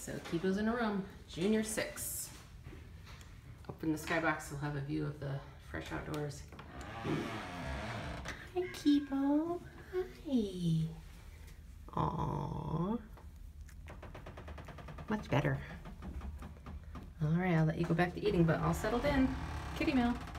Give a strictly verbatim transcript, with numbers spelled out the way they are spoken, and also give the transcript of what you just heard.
So Kipo's in a room, Junior six. Up in the skybox, we'll have a view of the fresh outdoors. Hi, Kipo. Hi. Aww. Much better. All right, I'll let you go back to eating, but all settled in. Kitty meal.